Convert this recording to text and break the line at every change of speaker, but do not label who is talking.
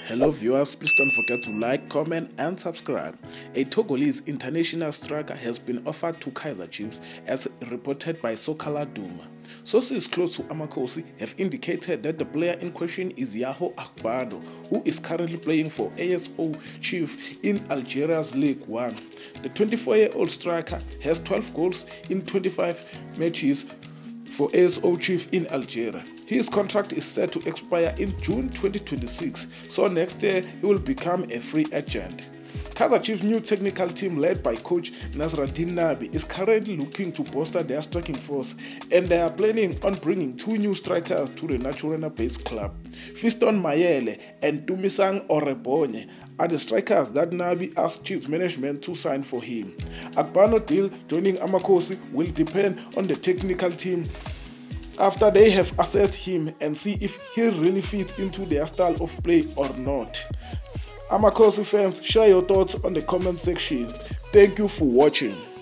Hello viewers, please don't forget to like, comment and subscribe. A Togolese international striker has been offered to Kaizer Chiefs as reported by Sokhala Duma. Sources close to Amakhosi have indicated that the player in question is Yaho Akbado, who is currently playing for ASO Chief in Algeria's League 1. The 24-year-old striker has 12 goals in 25 matches for ASO Chief in Algeria. His contract is set to expire in June 2026, so next year he will become a free agent. Kaizer Chiefs' new technical team led by coach Nasreddine Nabi is currently looking to bolster their striking force, and they are planning on bringing two new strikers to the Naturena-based club. Fiston Mayele and Tumisang Orebonye are the strikers that Nabi asked Chiefs management to sign for him. Akbano deal joining Amakhosi will depend on the technical team after they have assessed him and see if he really fits into their style of play or not. Amakhosi fans, share your thoughts on the comment section. Thank you for watching.